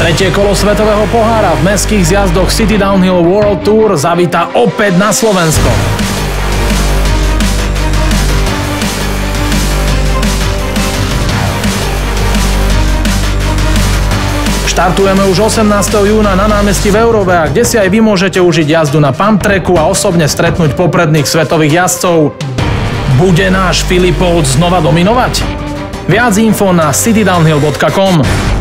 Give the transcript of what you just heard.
Tretie kolo svetového pohára v mestských zjazdoch City Downhill World Tour zavíta opäť na Slovensko. Štartujeme už 18. júna na námestí v Európe, kde si aj vy môžete užiť jazdu na pump tracku a osobne stretnúť popredných svetových jazdcov. Bude náš Filipov znova dominovať? Viac info na citydownhill.com.